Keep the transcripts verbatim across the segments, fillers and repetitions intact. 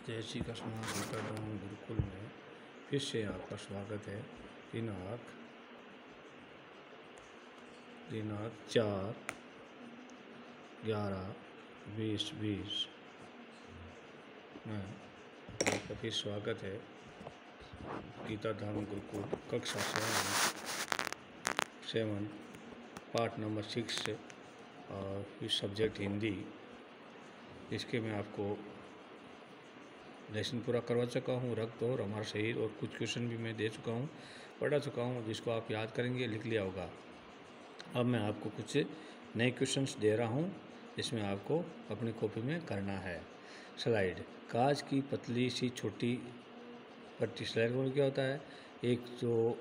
जय श्री कृष्ण गीता धाम गुरुकुल में फिर से आपका स्वागत है। दिनांक दिनांक चार ग्यारह बीस बीस में आपका फिर स्वागत है। गीता धाम गुरुकुल कक्षा seven seven part number six और फिर सब्जेक्ट हिंदी, इसके मैं आपको लेसन पूरा करवा चुका हूँ। रक्त और हमारा शरीर और कुछ क्वेश्चन भी मैं दे चुका हूँ, पढ़ा चुका हूँ, जिसको आप याद करेंगे, लिख लिया होगा। अब मैं आपको कुछ नए क्वेश्चंस दे रहा हूँ, इसमें आपको अपनी कॉपी में करना है। स्लाइड, कांच की पतली सी छोटी पट्टी, स्लाइड बोल क्या होता है? एक जो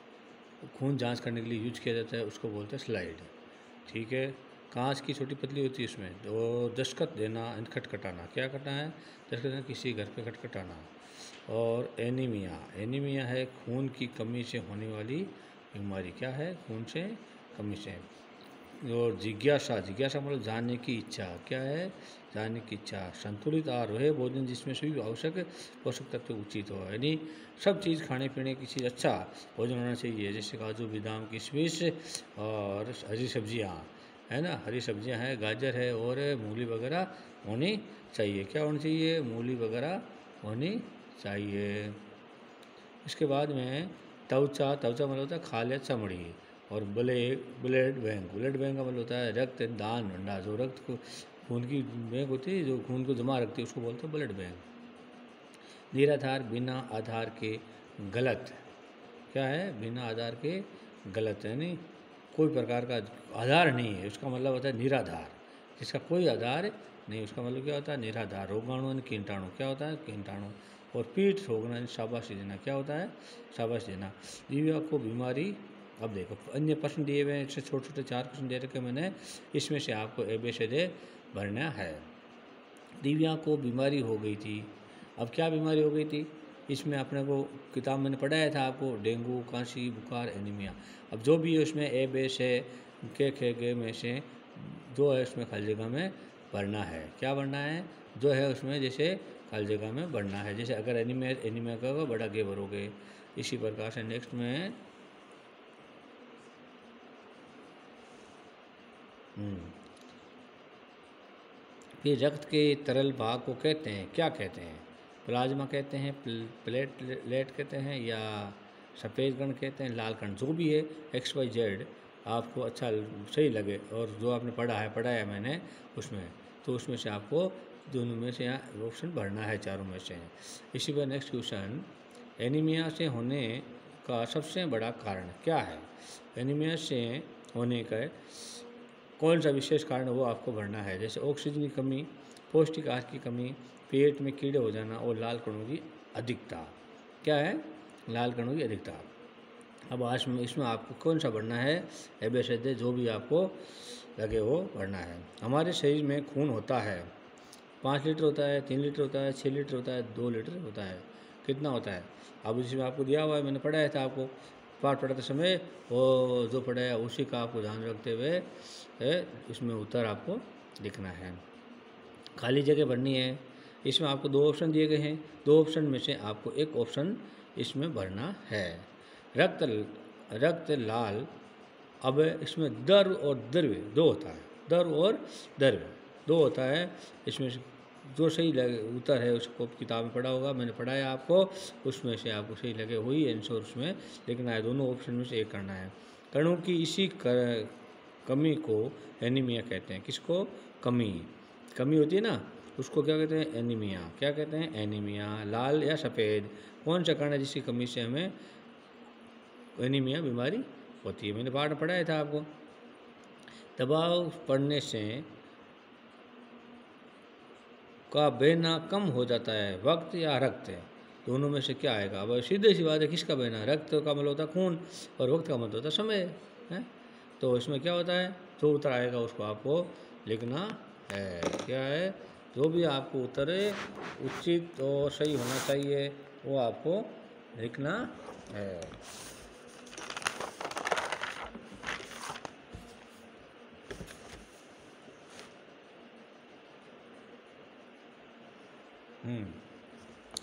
खून जांच करने के लिए यूज किया जाता है उसको बोलते हैं स्लाइड। ठीक है, कांच की छोटी पतली होती है, उसमें तो दस्तखत देना, खटखटाना, क्या करना है? दस्तखत देना, किसी घर पे खटखटाना। और एनीमिया, एनीमिया है खून की कमी से होने वाली बीमारी। क्या है? खून से कमी से। और जिज्ञासा, जिज्ञासा मतलब जानने की इच्छा। क्या है? जानने की इच्छा। संतुलित आहार वह भोजन जिसमें सभी आवश्यक पोषक तत्व उचित हो, यानी सब चीज़ खाने पीने की चीज़ अच्छा भोजन होना चाहिए, जैसे काजू बादाम किशमिश और हरी सब्जियाँ, है ना, हरी सब्जियां हैं, गाजर है और मूली वगैरह होनी चाहिए। क्या होनी चाहिए? मूली वगैरह होनी चाहिए। इसके बाद में त्वचा, त्वचा मतलब होता है खाल या चमड़ी। और blood, blood bank, blood bank का मतलब होता है रक्त दान भंडार, जो रक्त को खून की बैंक होती है, जो खून को जमा रखती है, उसको बोलते हैं ब्लड बैंक। निराधार, बिना आधार के गलत। क्या है? बिना आधार के गलत, यानी कोई प्रकार का आधार नहीं है, उसका मतलब होता है निराधार, जिसका कोई आधार नहीं, उसका मतलब क्या होता है? निराधार। रोगाणु यानी कीटाणु, क्या होता है? कीटाणु। और पीठ रोकना यानी शाबाशी देना, क्या होता है? शाबाश देना। दिव्या को बीमारी, अब देखो अन्य प्रश्न दिए हुए हैं, इससे छोटे छोटे चार प्रश्न दे रखे मैंने, इसमें से आपको ए बी सी डी भरना है। दिव्या को बीमारी हो गई थी, अब क्या बीमारी हो गई थी? इसमें अपने को किताब मैंने पढ़ाया था आपको, डेंगू, खांसी, बुखार, एनीमिया। अब जो भी है उसमें ए बे से के खे गे में से जो है उसमें खाली जगह में भरना है। क्या भरना है? जो है उसमें जैसे खाली जगह में भरना है। जैसे अगर एनीमिया, एनीमिया का होगा बड़ा गे भरोगे। इसी प्रकार से नेक्स्ट में फिर रक्त के तरल भाग को कहते हैं, क्या कहते हैं? प्लाज्मा कहते हैं, प्लेटलेट कहते हैं, या सफ़ेद कण कहते हैं, लाल कण, जो भी है एक्स वाई जेड आपको अच्छा सही लगे और जो आपने पढ़ा है पढ़ाया मैंने उसमें, तो उसमें से आपको दोनों में से यहाँ ऑप्शन भरना है, चारों में से। इसी पर नेक्स्ट क्वेश्चन, एनीमिया से होने का सबसे बड़ा कारण क्या है? एनीमिया से होने का कौन सा विशेष कारण वो आपको भरना है। जैसे ऑक्सीजन की कमी, पौष्टिक आहार की कमी, पेट में कीड़े हो जाना और लाल कणों की अधिकता। क्या है? लाल कणों की अधिकता। अब आज में इसमें आपको कौन सा भरना है? ए बी सी डी जो भी आपको लगे वो भरना है। हमारे शरीर में खून होता है, पाँच लीटर होता है, तीन लीटर होता है, छः लीटर होता है, दो लीटर होता है, कितना होता है? अब इसमें आपको दिया हुआ है, मैंने पढ़ाया था आपको पाठ पढ़ाते समय, वो जो पढ़ाया उसी का आपको ध्यान रखते हुए इसमें उत्तर आपको लिखना है। खाली जगह भरनी है। इसमें आपको दो ऑप्शन दिए गए हैं, दो ऑप्शन में से आपको एक ऑप्शन इसमें भरना है। रक्त, रक्त लाल, अब इसमें द्रव और द्रव्य दो होता है, द्रव और द्रव्य दो होता है। इसमें जो सही लगे उत्तर है उसको किताब में पढ़ा होगा, मैंने पढ़ाया आपको, उसमें से आपको सही लगे हुई आंसर उसमें लिखना है। दोनों ऑप्शन में से एक करना है। कणों की इसी कर, कमी को एनीमिया कहते हैं। किसको? कमी, कमी होती है ना, उसको क्या कहते हैं? एनीमिया। क्या कहते हैं? एनीमिया। लाल या सफ़ेद, कौन सा कण है जिसकी कमी से हमें एनीमिया बीमारी होती है? मैंने पाठ पढ़ाया था आपको। दबाव पड़ने से का बहना कम हो जाता है, वक्त या रक्त? दोनों में से क्या आएगा? अब सीधे सी बात है, किसका बहना? रक्त का मतलब होता है खून और वक्त का मतलब होता है समय, है। तो इसमें क्या होता है? जो उत्तर आएगा उसको आपको लिखना है। क्या है? जो भी आपको उत्तर उचित और सही होना चाहिए वो आपको लिखना है। हम्म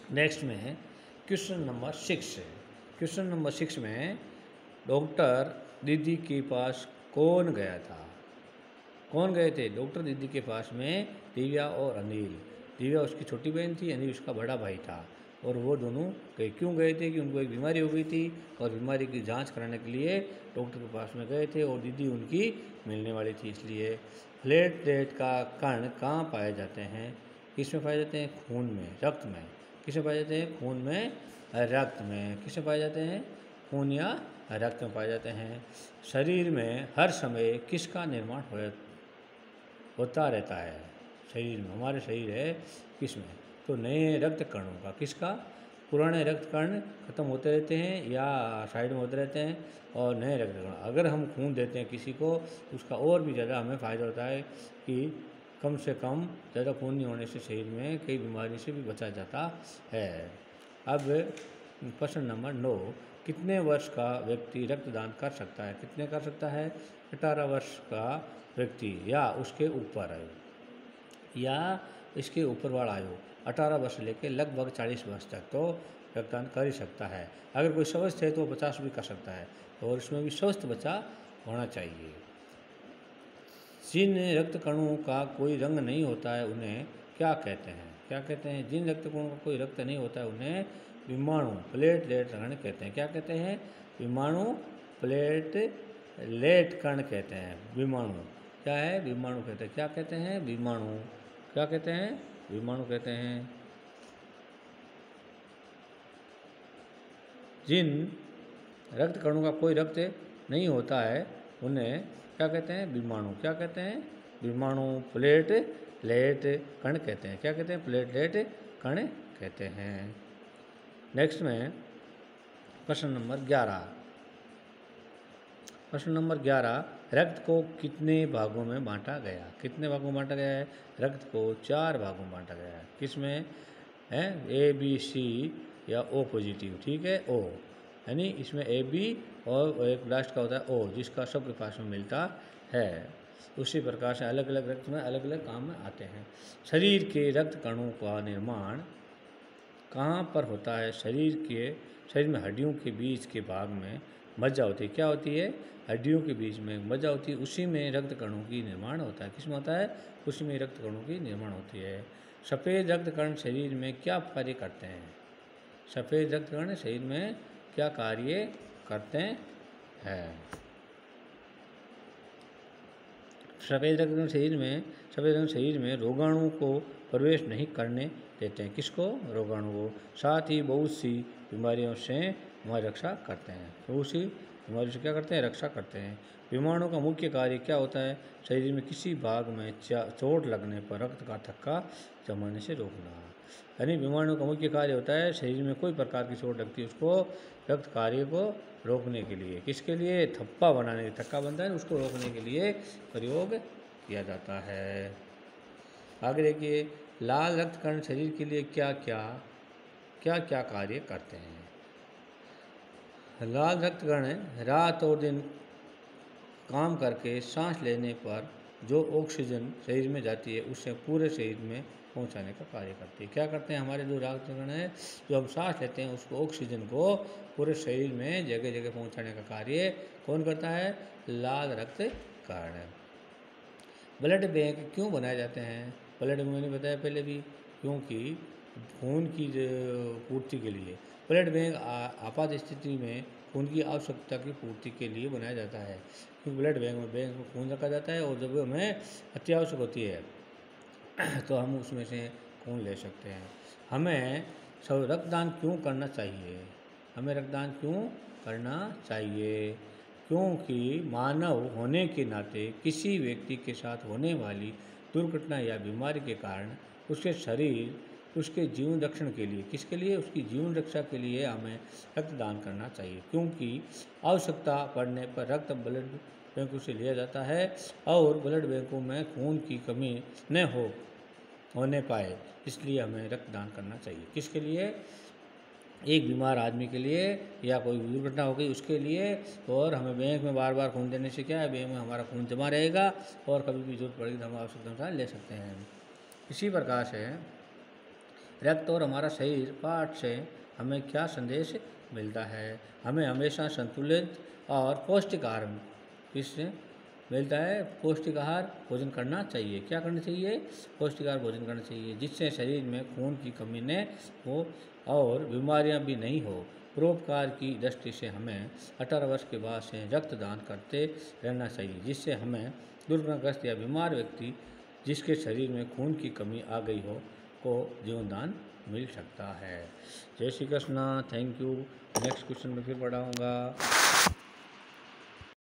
नेक्स्ट में question number six. Question number six में डॉक्टर दीदी के पास कौन गया था? कौन गए थे डॉक्टर दीदी के पास में? दिव्या और अनिल। दिव्या उसकी छोटी बहन थी, अनिल उसका बड़ा भाई था, और वो दोनों गए। क्यों गए थे? कि उनको एक बीमारी हो गई थी और बीमारी की जांच कराने के लिए डॉक्टर के पास में गए थे, और दीदी उनकी मिलने वाली थी। इसलिए प्लेटलेट का कण कहाँ पाए जाते हैं? किस में पाए जाते हैं? खून में, रक्त में। किस में पाए जाते हैं? खून में, रक्त में। किस में पाए जाते हैं? खून या रक्त में पाए जाते हैं। शरीर में हर समय किसका निर्माण हो होता रहता है? शरीर में, हमारे शरीर है किसमें? तो नए रक्त कणों का। किसका? पुराने रक्त कण खत्म होते रहते हैं या साइड में होते रहते हैं, और नए रक्त कण। अगर हम खून देते हैं किसी को, उसका और भी ज़्यादा हमें फ़ायदा होता है कि कम से कम ज़्यादा खून नहीं होने से शरीर में कई बीमारी से भी बचा जाता है। अब प्रश्न नंबर नौ, कितने वर्ष का व्यक्ति रक्तदान कर सकता है? कितने कर सकता है? अठारह वर्ष का व्यक्ति या उसके ऊपर आयु या इसके ऊपर वाला आयु, अठारह वर्ष से लेकर लगभग चालीस वर्ष तक तो रक्तदान कर ही सकता है। अगर कोई स्वस्थ है तो पचास भी कर सकता है, और इसमें भी स्वस्थ बच्चा होना चाहिए। जिन रक्त कणों का कोई रंग नहीं होता है उन्हें क्या कहते हैं? क्या कहते हैं? जिन रक्त कणों का कोई रक्त नहीं होता है उन्हें विमाणु, प्लेटलेट कण कहते हैं। क्या कहते हैं? विमाणु, प्लेटलेट कण कहते हैं। विमाणु क्या है? विमाणु कहते हैं। क्या कहते हैं? विमाणु। क्या कहते हैं? विमाणु कहते हैं। जिन रक्त कणों का कोई रक्त नहीं होता है उन्हें क्या कहते हैं? विमाणु। क्या कहते हैं? विमाणु, प्लेटलेट कण कहते हैं। क्या कहते हैं? प्लेटलेट कण कहते हैं। नेक्स्ट में प्रश्न नंबर ग्यारह। प्रश्न नंबर ग्यारह, रक्त को कितने भागों में बांटा गया? कितने भागों में बांटा गया है? रक्त को चार भागों में बांटा गया है। किसमें है? ए, बी, सी या ओ पॉजिटिव। ठीक है, ओ, यानी इसमें ए, बी और एक लास्ट का होता है ओ, जिसका सबके पास में मिलता है। उसी प्रकार से अलग अलग रक्त में अलग अलग काम में आते हैं। शरीर के रक्त कणों का निर्माण कहाँ पर होता है? शरीर के शरीर में हड्डियों के बीच के भाग में मज्जा होती है। क्या होती है? हड्डियों के बीच में मज्जा होती है, उसी में रक्त कणों की निर्माण होता है। किसमें होता है? उसी में रक्त कणों की निर्माण होती है। सफ़ेद रक्त कण शरीर में क्या कार्य करते हैं? सफ़ेद रक्त कण शरीर में क्या कार्य करते हैं? सफ़ेद रक्त कण शरीर में सफ़ेद रक्त शरीर में रोगाणु को प्रवेश नहीं करने देते हैं। किसको? रोगाणु को। साथ ही बहुत सी बीमारियों से हमारी रक्षा करते हैं। बहुत सी बीमारियों से क्या करते हैं? रक्षा करते हैं। विमाणु का मुख्य कार्य क्या होता है? शरीर में किसी भाग में चोट लगने पर रक्त का थक्का जमाने से रोकना। यानी विमाणु का मुख्य कार्य होता है, शरीर में कोई प्रकार की चोट लगती है उसको रक्त कार्य को रोकने के लिए। किसके लिए? थप्पा बनाने के, थक्का बनता है उसको रोकने के लिए प्रयोग किया जाता है। आगे देखिए, लाल रक्त कण शरीर के लिए क्या क्या क्या क्या कार्य करते हैं? लाल रक्त कण रात और दिन काम करके सांस लेने पर जो ऑक्सीजन शरीर में जाती है उससे पूरे शरीर में पहुंचाने का कार्य करती है। क्या करते हैं? हमारे जो रक्त कण है, जो हम सांस लेते हैं, उसको ऑक्सीजन को पूरे शरीर में जगह जगह पहुंचाने का कार्य कौन करता है? लाल रक्त कण। ब्लड बैंक क्यों बनाए जाते हैं? ब्लड बैंक मैंने बताया पहले भी, क्योंकि खून की पूर्ति के लिए। ब्लड बैंक आपात स्थिति में खून की आवश्यकता की पूर्ति के लिए बनाया जाता है, क्योंकि ब्लड बैंक में बैंक में खून रखा जाता है, और जब हमें अत्यावश्यक होती है तो हम उसमें से खून ले सकते हैं। हमें सब रक्तदान क्यों करना चाहिए? हमें रक्तदान क्यों करना चाहिए? क्योंकि मानव होने के नाते किसी व्यक्ति के साथ होने वाली दुर्घटना या बीमारी के कारण उसके शरीर उसके जीवन रक्षण के लिए, किसके लिए? उसकी जीवन रक्षा के लिए हमें रक्तदान करना चाहिए, क्योंकि आवश्यकता पड़ने पर रक्त ब्लड बैंकों से लिया जाता है, और ब्लड बैंकों में खून की कमी न हो होने पाए, इसलिए हमें रक्तदान करना चाहिए। किसके लिए? एक बीमार आदमी के लिए, या कोई दुर्घटना हो गई उसके लिए, और हमें बैंक में बार बार खून देने से क्या है? बैंक में हमारा खून जमा रहेगा, और कभी भी जरूरत पड़ेगी तो हम आवश्यकता अनुसार ले सकते हैं। इसी प्रकार से रक्त और हमारा शरीर पाठ से हमें क्या संदेश मिलता है? हमें हमेशा संतुलित और पौष्टिक आहार किससे मिलता है? पौष्टिक आहार भोजन करना चाहिए। क्या करना चाहिए? पौष्टिक आहार भोजन करना चाहिए, जिससे शरीर में खून की कमी न हो और बीमारियां भी नहीं हो। परोपकार की दृष्टि से हमें अठारह वर्ष के बाद से रक्तदान करते रहना चाहिए, जिससे हमें दुर्घटनाग्रस्त या बीमार व्यक्ति जिसके शरीर में खून की कमी आ गई हो को जीवन दान मिल सकता है। जय Shri Krishna. Thank you. Next question में फिर पढ़ाऊँगा।